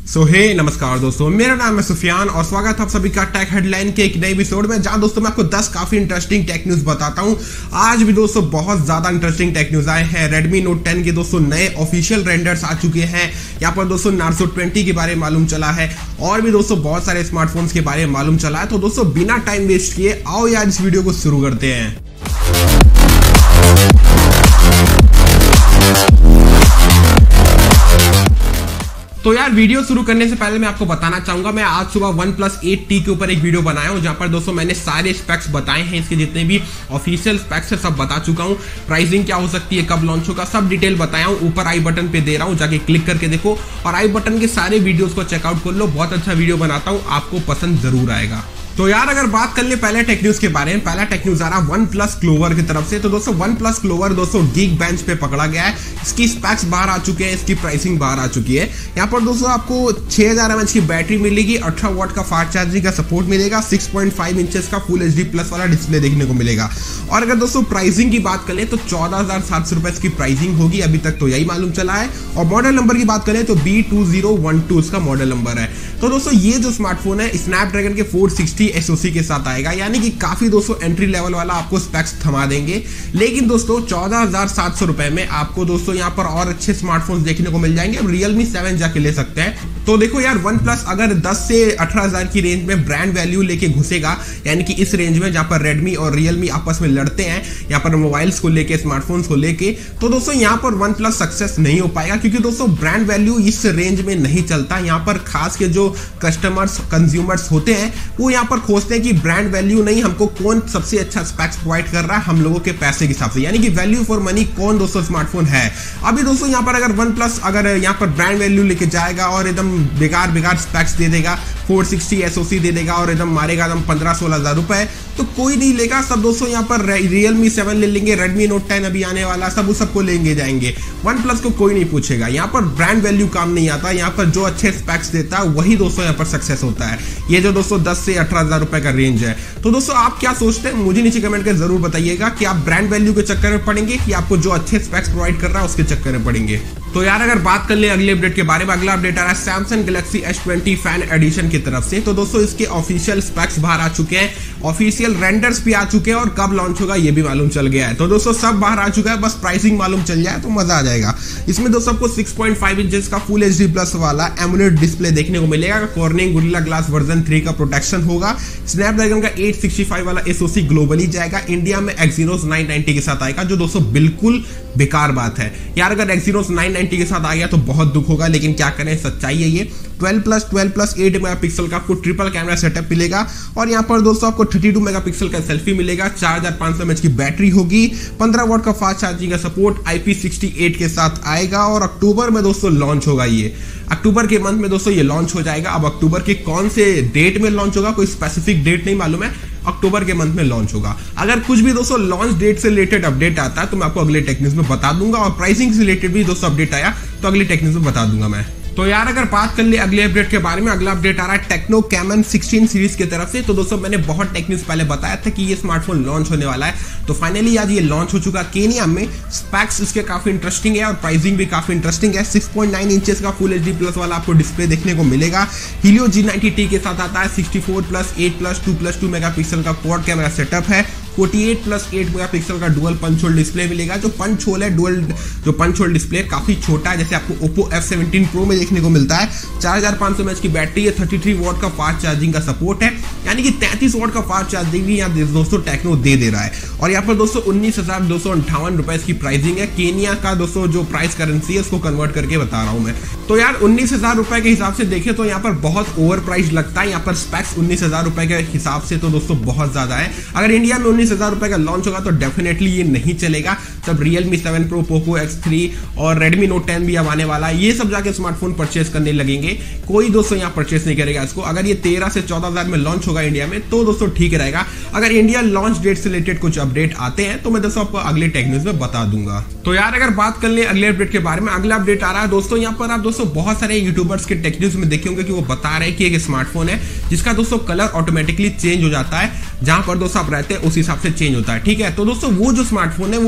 नमस्कार दोस्तों, मेरा नाम है सुफियान और स्वागत है आप सभी का टेक हेडलाइन के एक नए एपिसोड में, जहां दोस्तों मैं आपको 10 काफी इंटरेस्टिंग टेक न्यूज बताता हूं। आज भी दोस्तों बहुत ज्यादा इंटरेस्टिंग टेक न्यूज आए हैं। Redmi Note 10 के दोस्तों नए ऑफिशियल रेंडर्स आ चुके हैं। यहाँ पर दोस्तों Narzo 20 के बारे में मालूम चला है और भी दोस्तों बहुत सारे स्मार्टफोन्स के बारे में मालूम चला है। तो दोस्तों बिना टाइम वेस्ट किए आओ यार इस वीडियो को शुरू करते हैं। तो यार वीडियो शुरू करने से पहले मैं आपको बताना चाहूंगा, मैं आज सुबह OnePlus 8T के ऊपर एक वीडियो बनाया हूं, जहां पर दोस्तों मैंने सारे स्पेक्स बताए हैं। इसके जितने भी ऑफिशियल स्पेक्स है सब बता चुका हूं। प्राइसिंग क्या हो सकती है, कब लॉन्च होगा, सब डिटेल बताया हूं। ऊपर आई बटन पे दे रहा हूं, जाके क्लिक करके देखो और आई बटन के सारे वीडियोस को चेकआउट कर लो। बहुत अच्छा वीडियो बनाता हूं, आपको पसंद जरूर आएगा। तो यार अगर बात कर ले पहले टेक न्यूज के बारे में, पहला टेक न्यूज आ रहा है OnePlus Clover की तरफ से। तो दोस्तों OnePlus Clover दोस्तों Geekbench पे पकड़ा गया है। इसकी स्पेक्स बाहर आ चुके हैं, इसकी प्राइसिंग बाहर आ चुकी है। यहाँ पर दोस्तों आपको 6000 mAh की बैटरी मिलेगी, 18 वाट का फास्ट चार्जिंग का सपोर्ट मिलेगा, 6.5 इंचेस का फुल HD प्लस वाला डिस्प्ले देखने को मिलेगा। और अगर दोस्तों प्राइसिंग की बात करें तो 14,700 रुपए की प्राइसिंग होगी, अभी तक तो यही मालूम चला है। और मॉडल नंबर की बात करें तो B2012 इसका मॉडल नंबर है। तो दोस्तों ये जो स्मार्टफोन है स्नैपड्रैगन के 460 SoC के साथ आएगा, यानी कि काफी दोस्तों एंट्री लेवल वाला आपको स्पेक्स थमा देंगे। लेकिन दोस्तों 14,700 रुपए में आपको दोस्तों यहाँ पर और अच्छे स्मार्टफोन देखने को मिल जाएंगे। अब Realme 7 जाके ले सकते हैं। तो देखो यार OnePlus अगर 10 से 18,000 की रेंज में ब्रांड वैल्यू लेके घुसेगा, यानी कि इस रेंज में जहां पर Redmi और Realme आपस में लड़ते हैं यहाँ पर मोबाइल्स को लेके, स्मार्टफोन्स को लेके, तो दोस्तों यहाँ पर OnePlus सक्सेस नहीं हो पाएगा, क्योंकि दोस्तों ब्रांड वैल्यू इस रेंज में नहीं चलता। यहाँ पर खास के जो कस्टमर्स कंज्यूमर्स होते हैं वो यहाँ पर खोजते हैं कि ब्रांड वैल्यू नहीं, हमको कौन सबसे अच्छा स्पेक्स प्रोवाइड कर रहा है हम लोगों के पैसे के हिसाब से, यानी कि वैल्यू फॉर मनी कौन दोस्तों स्मार्टफोन है। अभी दोस्तों यहाँ पर अगर OnePlus अगर यहाँ पर ब्रांड वैल्यू लेके जाएगा और एकदम बेकार स्पेक्स दे देगा, 460 SoC दे देगा और एकदम मारेगा एकदम 15-16 रुपए, तो कोई नहीं लेगा। सब दोस्तों यहाँ पर Realme 7 ले लेंगे, Redmi Note 10 अभी आने वाला, सब सबको लेंगे जाएंगे। OnePlus को कोई नहीं पूछेगा। यहाँ पर ब्रांड वैल्यू काम नहीं आता, यहाँ पर जो अच्छे स्पेक्स देता है वही दोस्तों यहाँ पर सक्सेस होता है। ये जो दोस्तों 10 से 18,000 रुपए का रेंज है। तो दोस्तों आप क्या सोचते हैं, मुझे नीचे कमेंट कर जरूर बताइएगा कि आप ब्रांड वैल्यू के चक्कर में पड़ेंगे कि आपको जो अच्छे स्पेक्स प्रोवाइड कर रहा है उसके चक्कर में पड़ेंगे। तो यार अगर बात कर ले अगले अपडेट के बारे में, अगला अपडेट आ रहा है Samsung Galaxy S20 fan addition की तरफ से। तो दोस्तों इसके ऑफिशियल स्पेक्स बाहर आ चुके हैं, ऑफिशियल रेंडर्स भी आ चुके हैं और कब लॉन्च होगा ये भी मालूम चल गया है। तो दोस्तों सब बाहर आ चुका है, बस प्राइसिंग मालूम चल जाए तो मजा आ जाएगा। इसमें दोस्तों आपको 6.5 इंचेस का फुल HD प्लस वाला एमुलेट डिस्प्ले देखने को मिलेगा। कॉर्निंग गोरिल्ला ग्लास वर्जन 3 का प्रोटेक्शन होगा। स्नैपड्रैगन का 865 वाला SoC ग्लोबली जाएगा। इंडिया में Exynos 990 के साथ आएगा, जो दोस्तों बिल्कुल बेकार बात है यार। अगर Exynos 990 के साथ आ गया तो बहुत दुख होगा, लेकिन क्या करें, सच्चाई है ये। 12+12+8 मेगापिक्सल का आपको ट्रिपल कैमरा सेटअप मिलेगा और यहाँ पर दोस्तों आपको 32 मेगापिक्सल का सेल्फी मिलेगा। 4500 mAh की बैटरी होगी, 15 वाट का फास्ट चार्जिंग का सपोर्ट IP68 के साथ आएगा और अक्टूबर में दोस्तों लॉन्च होगा। ये अक्टूबर के मंथ में दोस्तों ये लॉन्च हो जाएगा। अब अक्टूबर के कौन से डेट में लॉन्च होगा, कोई स्पेसिफिक डेट नहीं मालूम है, अक्टूबर के मंथ में लॉन्च होगा। अगर कुछ भी दोस्तों लॉन्च डेट से रिलेटेड अपडेट आता है तो मैं आपको अगले टेक न्यूज में बता दूंगा, और प्राइसिंग से रिलेटेड भी दोस्तों अपडेट आया तो अगले टेक न्यूज में बता दूंगा मैं। तो यार अगर बात कर ले अगले अपडेट के बारे में, अगला अपडेट आ रहा है टेक्नो कैमन 16 सीरीज की तरफ से। तो दोस्तों मैंने बहुत टेक न्यूज पहले बताया था कि ये स्मार्टफोन लॉन्च होने वाला है, तो फाइनली आज ये लॉन्च हो चुका केनिया में। स्पेक्स इसके काफी इंटरेस्टिंग है और प्राइसिंग भी काफी इंटरेस्टिंग है। 6.9 इंचेस का फुल HD प्लस वाला आपको डिस्प्ले देखने को मिलेगा। Helio G90T के साथ आता है। 64+8+2+2 मेगापिक्सल का क्वाड कैमरा सेटअप है। 48+8 मेगापिक्सल का डुअल पंच होल डिस्प्ले मिलेगा। जो पंच होल है, डुअल जो पंच होल डिस्प्ले काफी छोटा है, जैसे आपको Oppo F17 Pro में देखने को मिलता है। 4500 mAh की बैटरी है, 33 वाट का फास्ट चार्जिंग का सपोर्ट है, यानी कि 33 वाट का फास्ट चार्जिंग भी यहाँ दोस्तों टेक्नो दे रहा है। और यहाँ पर दोस्तों 19,258 रुपए की प्राइसिंग है। केनिया का दोस्तों जो प्राइस करेंसी है उसको कन्वर्ट करके बता रहा हूँ मैं। तो यार 19,000 रुपए के हिसाब से देखें तो यहाँ पर बहुत ओवर प्राइस लगता है। यहाँ पर स्पेक्स 19,000 रुपए के हिसाब से तो दोस्तों बहुत ज्यादा है। अगर इंडिया में 19,000 रुपए का लॉन्च होगा तो डेफिनेटली ये नहीं चलेगा। तब Realme 7 Pro, Poco X3 और Redmi Note 10 भी अब आने वाला है, ये सब जाके स्मार्टफोन परचेस करने लगेंगे। कोई दोस्तों यहाँ परचेस नहीं करेगा इसको। अगर ये 13 से 14,000 में लॉन्च होगा इंडिया में तो दोस्तों ठीक रहेगा। अगर इंडिया लॉन्च डेट से रिलेटेड कुछ अपडेट आते हैं तो मैं दोस्तों आपको अगले टेक न्यूज में बता दूंगा। तो यार अगर बात कर ले अगले अपडेट के बारे में, अगला अपडेट आ रहा है दोस्तों यहाँ पर आप दोस्तों बहुत सारे यूट्यूबर्स के टेक न्यूज में देखे होंगे कि वो बता रहे हैं कि एक स्मार्टफोन है जिसका दोस्तों कलर ऑटोमेटिकली चेंज हो जाता है, जहां पर दोस्तों आप रहते हैं उस हिसाब से चेंज होता है। ठीक है, तो दोस्तों वो जो स्मार्टफोन है वो Vivo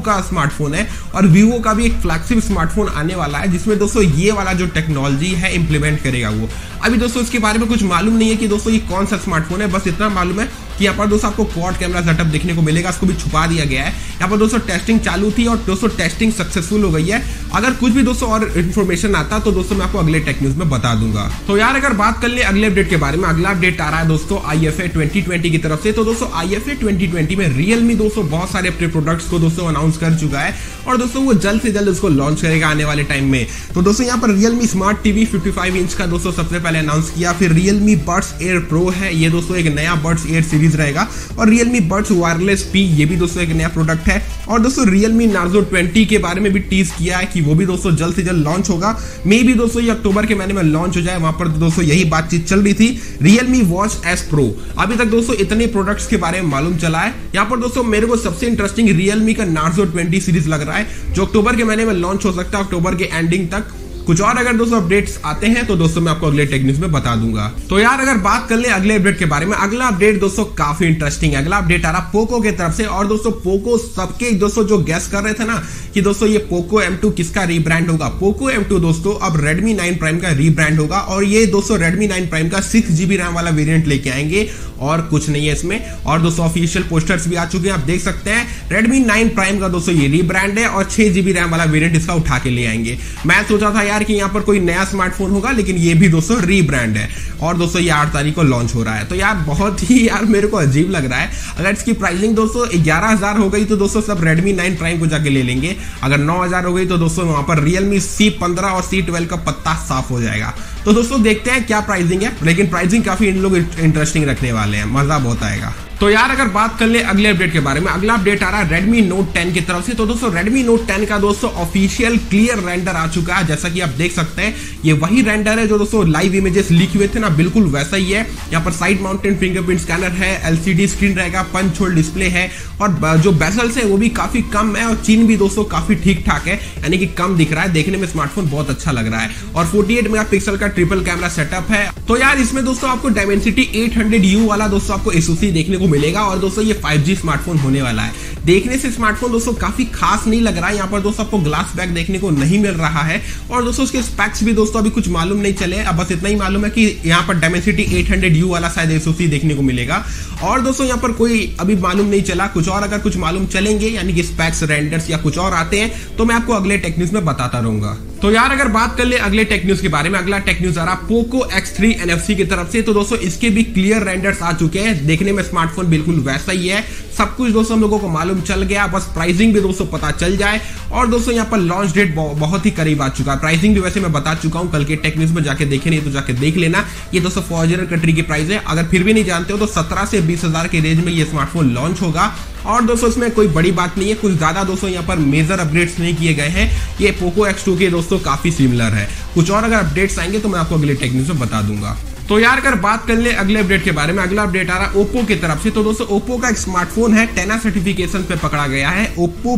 का स्मार्टफोन है और Vivo का भी एक फ्लैगशिप स्मार्टफोन आने वाला है जिसमें दोस्तों ये वाला जो टेक्नोलॉजी है इंप्लीमेंट करेगा वो। अभी दोस्तों इसके बारे में कुछ मालूम नहीं है कि दोस्तों ये कौन सा स्मार्टफोन है, बस इतना मालूम है कि यहाँ पर दोस्तों आपको क्वाड कैमरा सेटअप देखने को मिलेगा, इसको भी छुपा दिया गया है। यहाँ पर दोस्तों टेस्टिंग चालू थी और दोस्तों टेस्टिंग सक्सेसफुल हो गई है। अगर कुछ भी दोस्तों और इन्फॉर्मेशन आता तो दोस्तों मैं आपको अगले टेक न्यूज में बता दूंगा। तो यार अगर बात कर ले अगले अपडेट के बारे में, अगला अपडेट आ रहा है दोस्तों IFA 2020 की तरफ से। तो दोस्तों IFA 2020 में Realme दोस्तों बहुत सारे अपने प्रोडक्ट्स को दोस्तों अनाउंस कर चुका है और दोस्तों वो जल्द से जल्द उसको लॉन्च करेगा आने वाले टाइम में। तो दोस्तों यहाँ पर Realme स्मार्ट टीवी 55 इंच का दोस्तों सबसे पहले अनाउंस किया। फिर Realme Buds Air Pro है, ये दोस्तों एक नया Buds Air सीरीज रहेगा। और Realme Buds Wireless P ये भी दोस्तों एक नया प्रोडक्ट है। और दोस्तों Realme Narzo 20 के बारे में भी टीज किया है कि वो भी दोस्तों जल्द से जल्द लॉन्च होगा। मे भी दोस्तों ये अक्टूबर के महीने में लॉन्च हो जाए, वहां पर दोस्तों यही बातचीत चल रही थी। Realme Watch S Pro, अभी तक दोस्तों इतने प्रोडक्ट्स के बारे में मालूम चला है। यहाँ पर दोस्तों मेरे को सबसे इंटरेस्टिंग Realme का Narzo 20 सीरीज लग रहा है जो अक्टूबर के महीने में लॉन्च हो सकता है, अक्टूबर के एंडिंग तक। कुछ और अगर दोस्तों अपडेट्स आते हैं तो दोस्तों मैं आपको अगले टेक न्यूज में बता दूंगा। तो यार अगर बात कर ले अगले अपडेट के बारे में, अगला अपडेट दोस्तों काफी इंटरेस्टिंग है। अगला अपडेट आ रहा पोको की तरफ से। और दोस्तों पोको सबके दोस्तों जो गेस कर रहे थे ना कि दोस्तों ये पोको M2 किसका रीब्रांड होगा, पोको M2 दोस्तों अब Redmi 9 Prime का रीब्रांड होगा और ये दोस्तों Redmi 9 Prime का 6GB रैम वाला वेरिएंट लेके आएंगे और कुछ नहीं है इसमें। और दोस्तों ऑफिशियल पोस्टर्स भी आ चुके हैं, आप देख सकते हैं। Redmi 9 Prime का दोस्तों ये रीब्रांड है और 6GB रैम वाला वेरिएंट इसका उठा के ले आएंगे। मैं सोचा था यार कि यहाँ पर कोई नया स्मार्टफोन होगा, लेकिन ये भी दोस्तों रीब्रांड है और दोस्तों ये 8 तारीख को लॉन्च हो रहा है। तो यार बहुत ही यार मेरे को अजीब लग रहा है। अगर इसकी प्राइसिंग दोस्तों 11,000 हो गई तो दोस्तों सब Redmi 9 Prime को जाके ले लेंगे। अगर 9,000 हो गई तो दोस्तों वहां पर Realme C15 और C12 का पत्ता साफ हो जाएगा। तो दोस्तों देखते हैं क्या प्राइसिंग है, लेकिन प्राइसिंग काफी इन लोग इंटरेस्टिंग रखने वाले हैं, मजा बहुत आएगा। तो यार अगर बात कर ले अगले अपडेट के बारे में, अगला अपडेट आ रहा है Redmi Note 10 की तरफ से। तो दोस्तों Redmi Note 10 का दोस्तों ऑफिशियल क्लियर रेंडर आ चुका है। जैसा कि आप देख सकते हैं ये वही रेंडर है जो दोस्तों लाइव इमेजेस लीक हुए थे ना, बिल्कुल वैसा ही है। यहाँ पर साइड माउंटेड फिंगरप्रिंट स्कैनर है, LCD स्क्रीन रहेगा, पंच होल डिस्प्ले है और जो बेजल्स है वो भी काफी कम है और चीन भी दोस्तों काफी ठीक ठाक है, यानी कि कम दिख रहा है। देखने में स्मार्टफोन बहुत अच्छा लग रहा है और 48 मेगापिक्सल का ट्रिपल कैमरा सेटअप है। तो यार इसमें दोस्तों आपको Dimensity 800U वाला दोस्तों आपको SoC देखने को मिलेगा और दोस्तों ये 5G स्मार्टफोन होने वाला है। देखने से स्मार्टफोन दोस्तों काफी खास नहीं लग रहा है। यहाँ पर दोस्तों आपको ग्लास बैक देखने को नहीं मिल रहा है और दोस्तों उसके स्पेक्स भी दोस्तों अभी कुछ मालूम नहीं चले। अब बस इतना ही मालूम है कि यहाँ पर Dimensity 800U वाला शायद SoC देखने को मिलेगा और दोस्तों यहाँ पर कोई अभी मालूम नहीं चला। कुछ और अगर कुछ मालूम चलेंगे यानी कि स्पेक्स, रेंडर्स या कुछ और आते हैं तो मैं आपको अगले टेक न्यूज में बताता रहूंगा। तो यार अगर बात कर ले अगले टेक न्यूज के बारे में, अगला टेक न्यूज आ रहा Poco X3 NFC की तरफ से। तो दोस्तों इसके भी क्लियर रेंडर्स आ चुके हैं, देखने में स्मार्टफोन बिल्कुल वैसा ही है। सब कुछ दोस्तों हम लोगों को मालूम चल गया, बस प्राइसिंग भी दोस्तों पता चल जाए। और दोस्तों यहाँ पर लॉन्च डेट बहुत ही करीब आ चुका है। प्राइसिंग भी वैसे मैं बता चुका हूँ, कल के टेक न्यूज में जाके देखे नहीं तो जाके देख लेना। ये दोस्तों फॉरजनर कंट्री की प्राइस है। अगर फिर भी नहीं जानते हो तो 17 से 20,000 के रेंज में ये स्मार्टफोन लॉन्च होगा। और दोस्तों इसमें कोई बड़ी बात नहीं है, कुछ ज्यादा दोस्तों यहाँ पर मेजर अपडेट्स नहीं किए गए हैं। ये Poco X2 के दोस्तों काफी सिमिलर है। कुछ और अगर अपडेट्स आएंगे तो मैं आपको अगले टेक न्यूज में बता दूंगा। तो यार अगर बात कर ले अगले अपडेट के बारे में, अगला अपडेट आ रहा है Oppo की तरफ से। तो दोस्तों Oppo का एक स्मार्टफोन है 10 सर्टिफिकेशन पे पकड़ा गया है, Oppo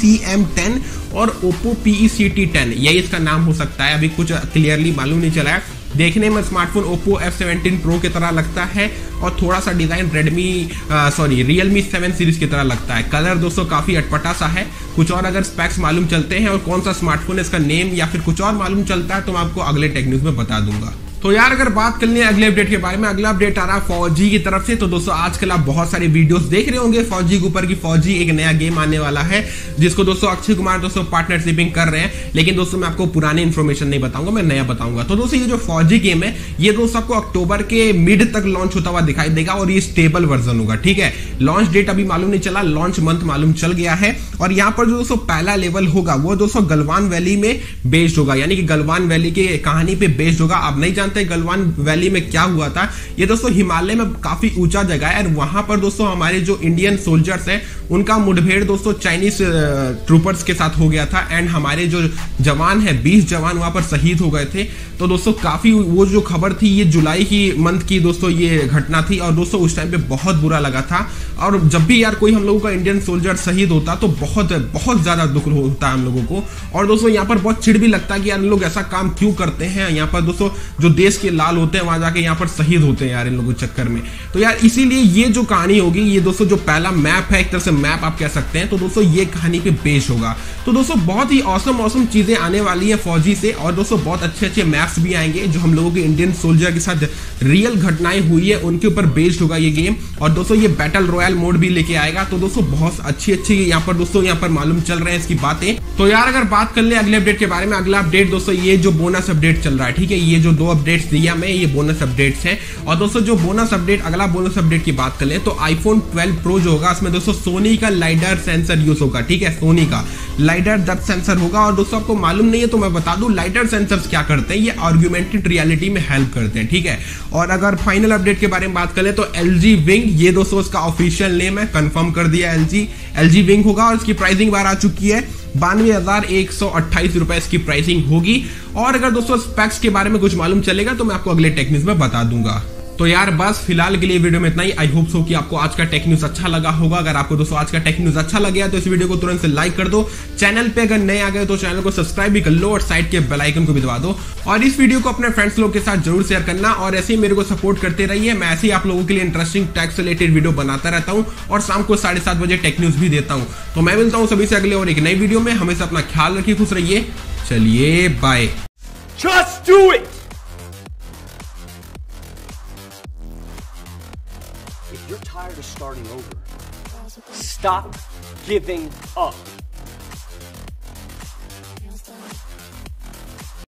PECM10 और Oppo PECT10, यही इसका नाम हो सकता है। अभी कुछ क्लियरली मालूम नहीं चला है। देखने में स्मार्टफोन Oppo F17 Pro की तरह लगता है और थोड़ा सा डिजाइन Realme 7 सीरीज की तरह लगता है। कलर दोस्तों काफी अटपटा सा है। कुछ और अगर स्पेक्स मालूम चलते हैं और कौन सा स्मार्टफोन है, इसका नेम या फिर कुछ और मालूम चलता है तो मैं आपको अगले टेक न्यूज में बता दूंगा। तो यार अगर बात कर ले अगले अपडेट के बारे में, अगला अपडेट आ रहा है फौजी की तरफ से। तो दोस्तों आजकल आप बहुत सारे वीडियोस देख रहे होंगे फौजी के ऊपर की फौजी एक नया गेम आने वाला है जिसको दोस्तों अक्षय कुमार दोस्तों पार्टनरशिपिंग कर रहे हैं। लेकिन दोस्तों मैं आपको पुराने इन्फॉर्मेशन नहीं बताऊंगा, मैं नया बताऊंगा। तो दोस्तों ये जो फौजी गेम है ये दोस्तों आपको अक्टूबर के मिड तक लॉन्च होता हुआ दिखाई देगा और ये स्टेबल वर्जन होगा, ठीक है। लॉन्च डेट अभी मालूम नहीं चला, लॉन्च मंथ मालूम चल गया है। और यहाँ पर जो दोस्तों पहला लेवल होगा वो दोस्तों गलवान वैली में बेस्ड होगा, यानी कि गलवान वैली की कहानी पे बेस्ड होगा। आप नहीं जानते गलवान वैली में क्या हुआ था। ये दोस्तों हिमालय में काफी ऊंचा जगह है और वहां पर दोस्तों हमारे जो इंडियन सोल्जर्स हैं उनका मुठभेड़ दोस्तों चाइनीज ट्रूपर्स के साथ हो गया था एंड हमारे जो जवान है 20 जवान वहां पर शहीद हो गए थे। तो दोस्तों काफी वो जो खबर थी ये जुलाई की मंथ की दोस्तों ये घटना थी और दोस्तों उस टाइम पे बहुत बुरा लगा था। और जब भी यार कोई हम लोगों का इंडियन सोल्जर शहीद होता तो बहुत बहुत ज्यादा दुख होता है हम लोगों को। और दोस्तों यहाँ पर बहुत चिढ़ भी लगता है कि यार लोग ऐसा काम क्यों करते हैं। यहाँ पर दोस्तों जो देश के लाल होते हैं वहां जाके यहाँ पर शहीद होते हैं यार इन लोगों के चक्कर में। तो यार इसीलिए ये जो कहानी होगी, ये दोस्तों जो पहला मैप है, एक तरह से मैप आप कह सकते हैं, तो दोस्तों ये कहानी पे बेस्ड होगा। तो दोस्तों बहुत ही औसम चीजें आने वाली है फौजी से, और दोस्तों बहुत अच्छे मैप्स भी आएंगे जो हम लोगों के इंडियन सोल्जर के साथ रियल घटनाएं हुई है उनके ऊपर बेस्ड होगा ये गेम। और दोस्तों ये बैटल रॉयल मोड भी लेके आएगा। तो दोस्तों बहुत अच्छी यहाँ पर दोस्तों यहाँ पर मालूम चल रहे हैं इसकी बातें। तो यार अगर बात कर ले अगले अपडेट के बारे में, अगला अपडेट दोस्तों ये जो बोनस अपडेट चल रहा है, ठीक है, ये जो 2 अपडेट्स दिया मैं, ये बोनस अपडेट्स हैं। और दोस्तों जो बोनस अपडेट, अगला बोनस अपडेट की बात कर ले तो आईफोन 12 प्रो जो होगा उसमें दोस्तों सोनी का लाइडर सेंसर यूज होगा, ठीक है, सोनी का लाइडर डेप्थ सेंसर होगा। और दोस्तों आपको मालूम नहीं है तो मैं बता दूं, लाइडर सेंसर्स क्या करते हैं, ये ऑगमेंटेड रियलिटी में हेल्प करते हैं, ठीक है। और अगर फाइनल अपडेट के बारे में बात करें तो LG विंग, ये दोस्तों उसका ऑफिशियल नेम है, कंफर्म कर दिया LG विंग होगा। और इसकी प्राइसिंग बाहर आ चुकी है, 92,128 रुपए इसकी प्राइसिंग होगी। और अगर दोस्तों स्पेक्स के बारे में कुछ मालूम चलेगा तो मैं आपको अगले टेक न्यूज में बता दूंगा। तो यार बस फिलहाल के लिए वीडियो में इतना ही। आई होप सो कि आपको आज का टेक न्यूज अच्छा लगा होगा। अगर आपको दोस्तों आज का टेक न्यूज अच्छा लग गया तो इस वीडियो को तुरंत से लाइक कर दो। चैनल पे अगर नए आ गए तो चैनल को सब्सक्राइब भी कर लो और साइड के बेल आइकन को भी दबा दो। और इस वीडियो को अपने फ्रेंड्स लोग के साथ जरूर शेयर करना, और ऐसे ही मेरे को सपोर्ट करते रहिए। मैं ऐसे ही आप लोगों के लिए इंटरेस्टिंग टेक से रिलेटेड वीडियो बनाता रहता हूँ और शाम को 7:30 बजे टेक न्यूज भी देता हूँ। तो मैं मिलता हूँ सभी से अगले और एक नई वीडियो में। हमेशा अपना ख्याल रखिए, खुश रहिए। चलिए bye. Just do it! If you're tired of starting over, stop giving up.